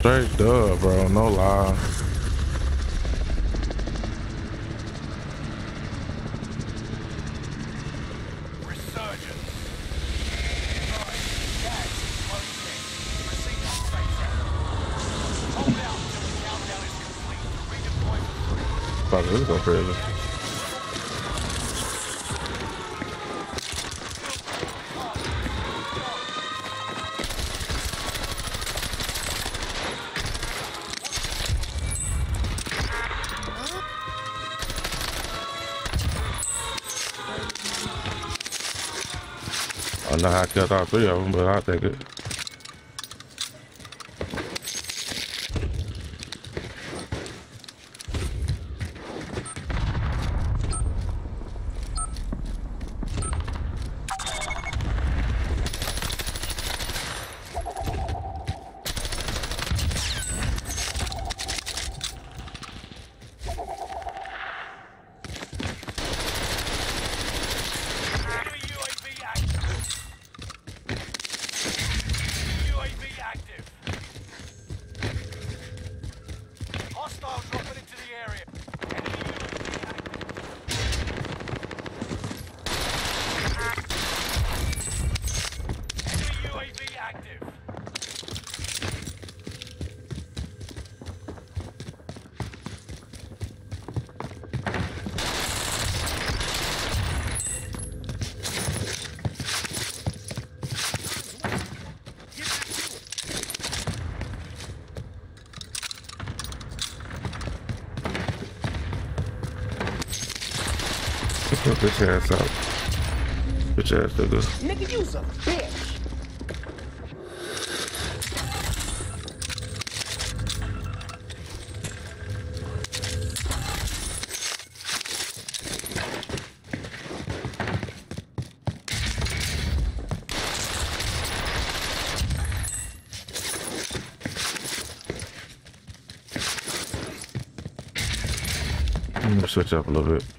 Straight dub, bro. No lie. Fuck, let's go further. I don't know how I killed all three of them, but I'll take it. Put this ass out. Bitch ass nigga. Nigga, you's a bitch. I'm gonna switch up a little bit.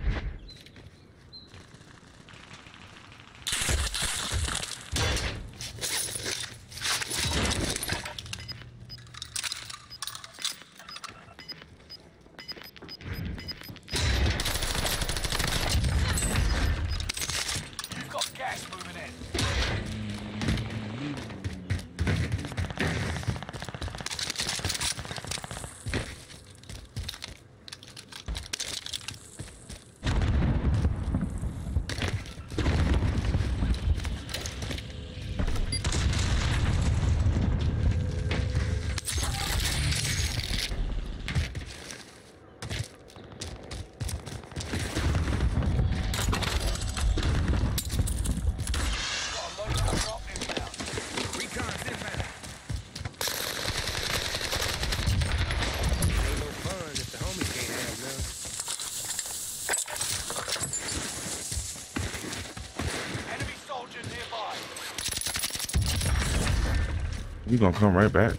You gonna come right back.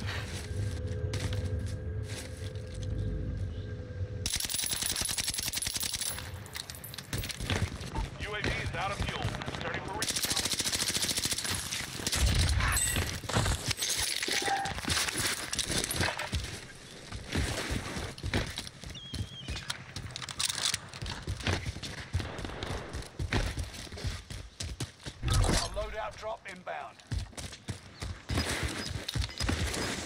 UAV is out of fuel. Starting for a loadout drop inbound.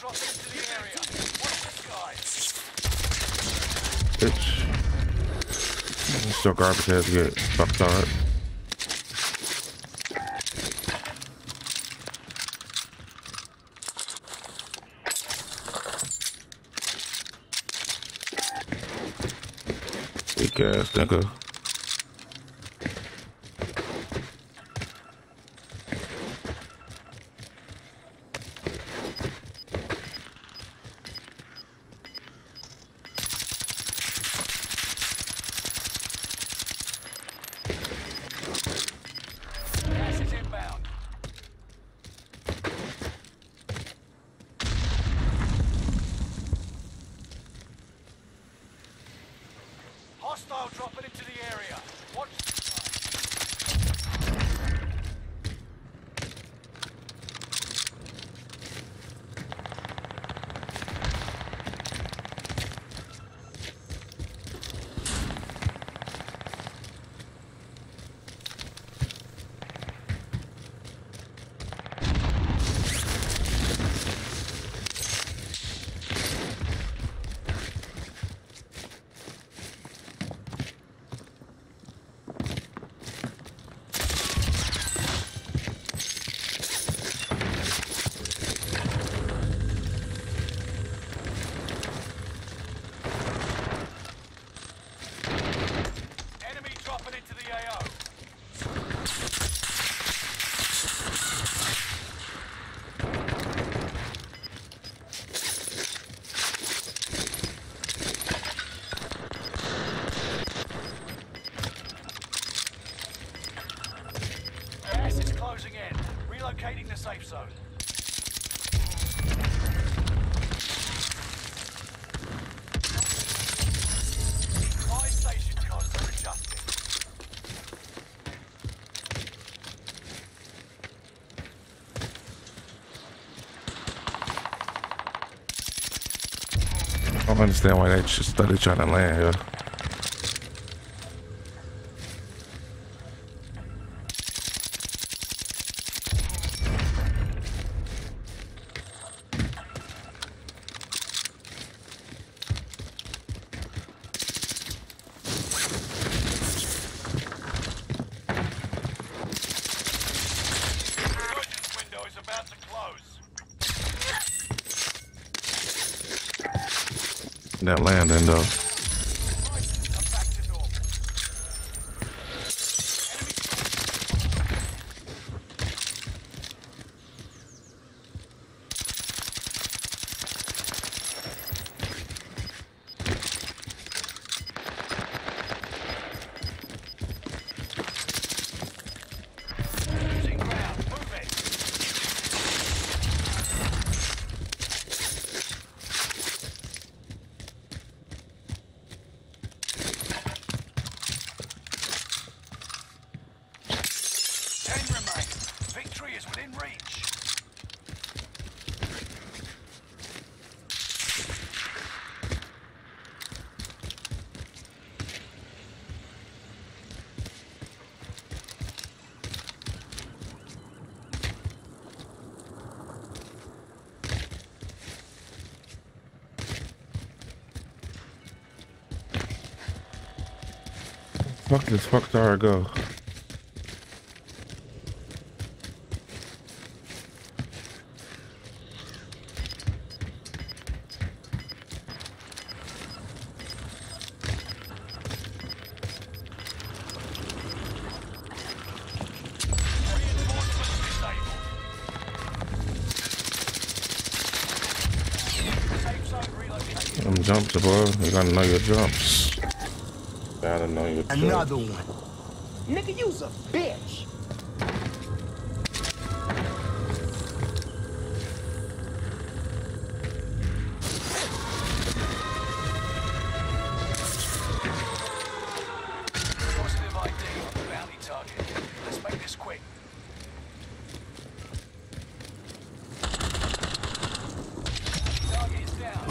dropping into the area. Watch the skies. Bitch. Still garbage heads get fucked hard. Weak ass nigga. Gas is inbound. Hostile dropping into the area. Watch the skies. Enemy dropping into the AO. Gas is closing in. Relocating the safe zone. Buy station costs are adjusted. I don't understand why they just started trying to land here. Emergence window is about to close. That landing though. Prices are back to normal. Losing ground. Move it. Remain. Victory is within reach. Fuck this fuck star go. Reinforcements disabled. Safe zone relocated. Them jumps, bro. You gotta know your jumps. Gotta know your jumps. Another one. Nigga, you's a bitch. Positive ID on the bounty target. Let's make this quick. Target is down.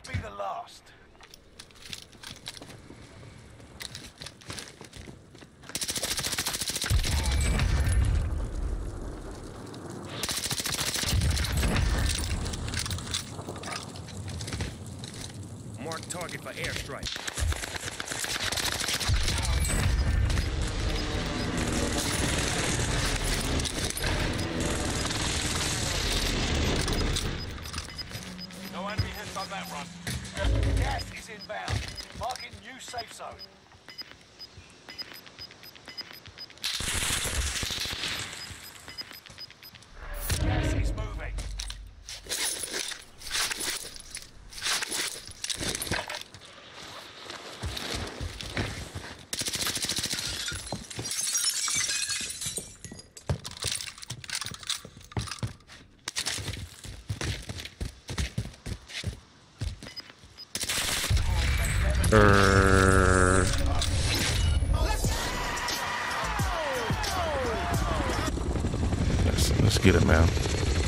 be the last. Mark target for airstrike. No enemy hits on that run. Gas is inbound. Marking new safe zone. Gas is moving. Let's get it, man.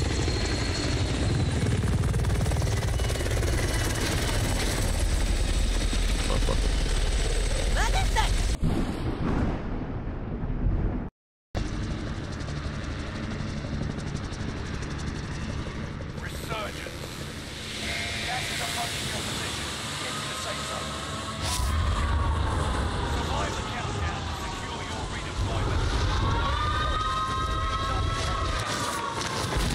Resurgence. Gas is approaching your position. Get to the safe zone. Survive the countdown to secure your redeployment. Builds up and countdown.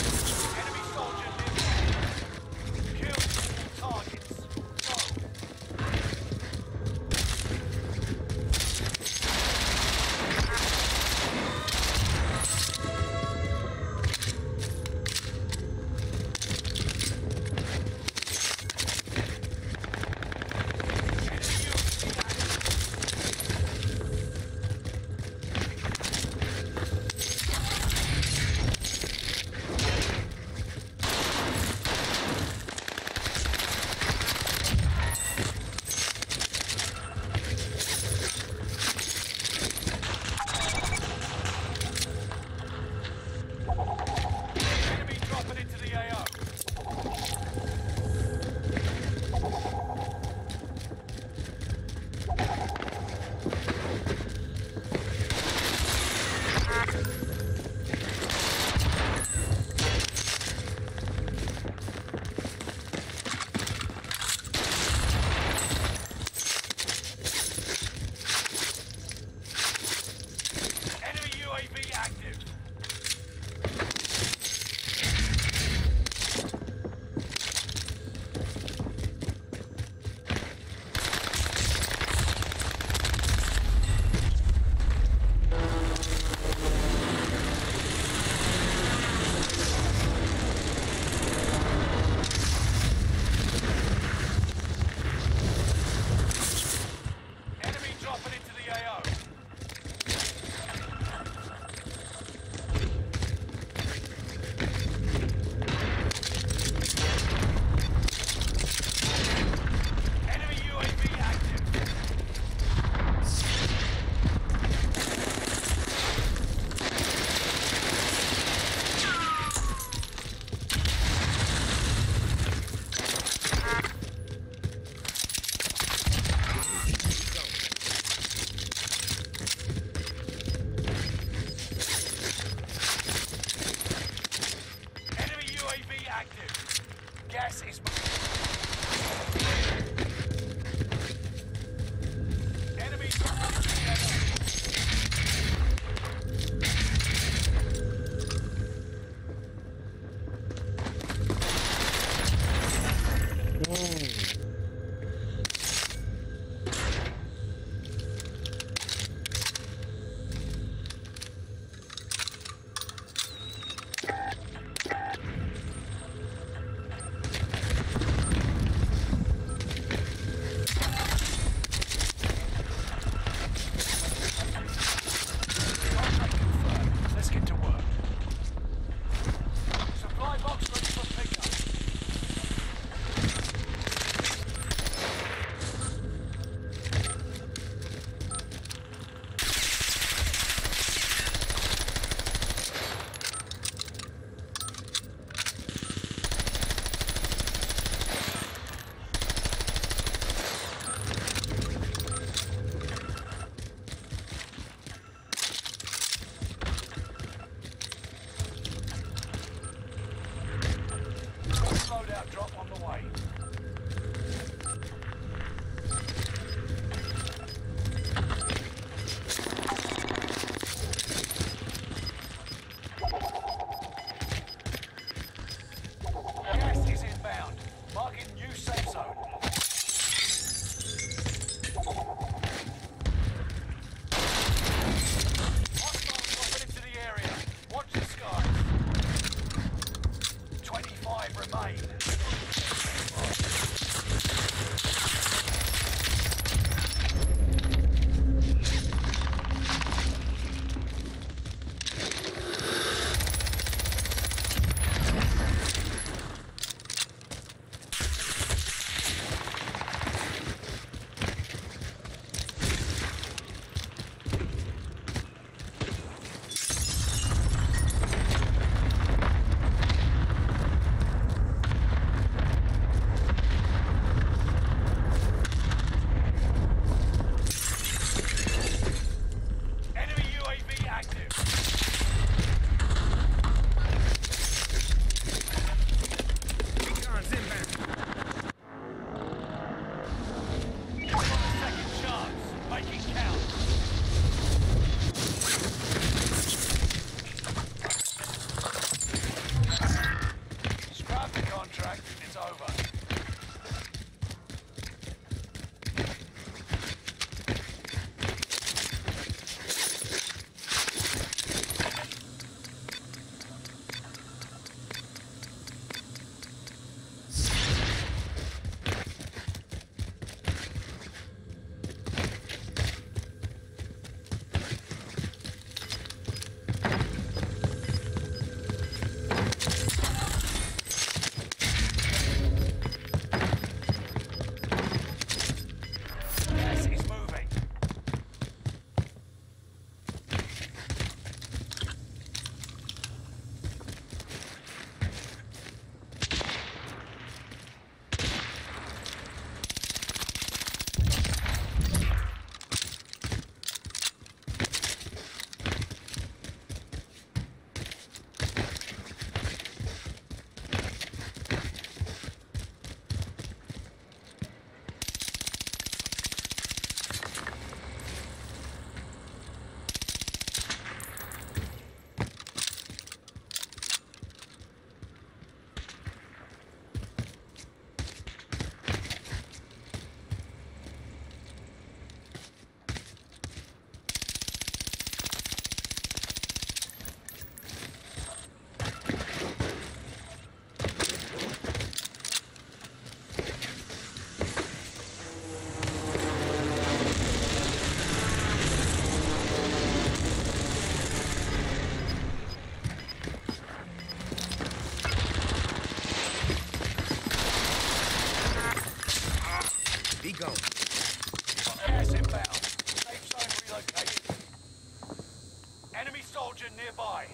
Gas inbound. Safe zone relocated. Enemy soldier nearby.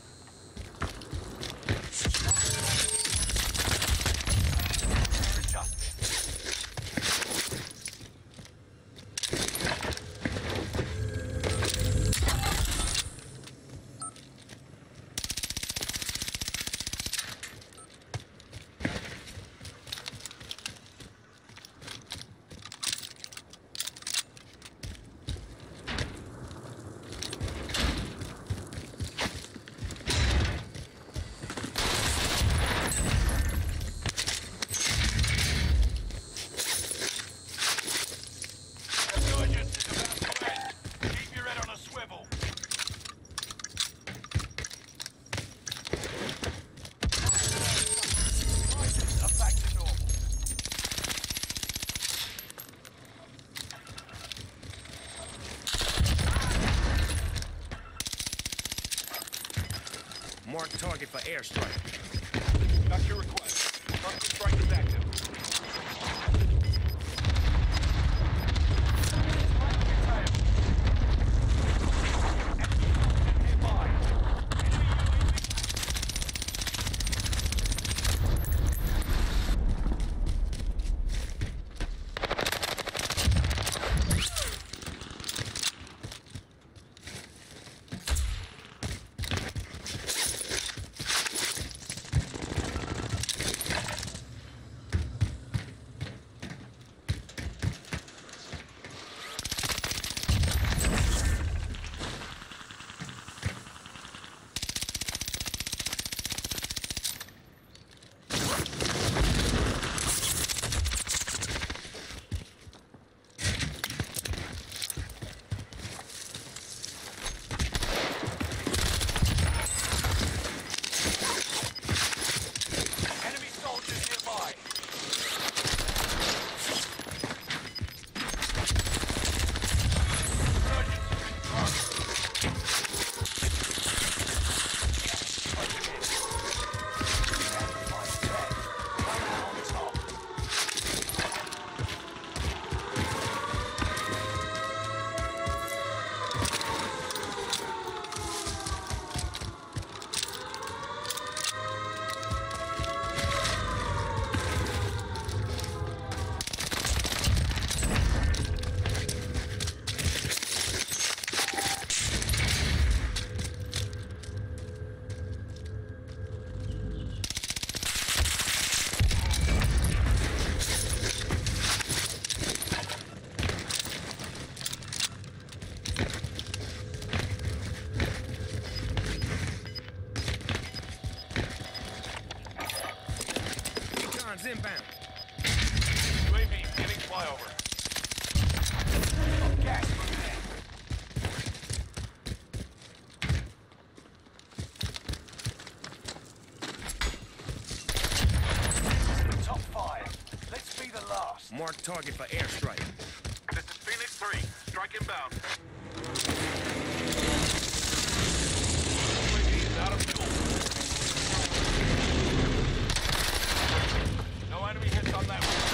Adjusted. Resurgence is about to end. Keep your head on a swivel. Prices are back to normal. Mark target for airstrike. Got your request. Target strike is active. Enemy soldiers nearby. Resurgence is in progress. On top. Guns inbound. UAV giving flyover. Gas moving in. Top 5. Let's be the last. Mark target for airstrike. This is Phoenix 3. Strike inbound. UAV is out of fuel. No enemy hits on that one.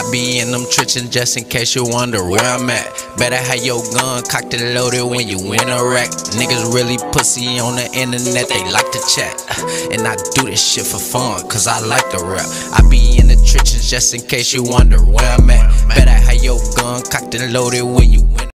I be in them trenches just in case you wonder where I'm at. Better have your gun cocked and loaded when you in a rack. Niggas really pussy on the internet, they like to chat. And I do this shit for fun, cause I like to rap. I be in the trenches just in case you wonder where I'm at. Better have your gun cocked and loaded when you in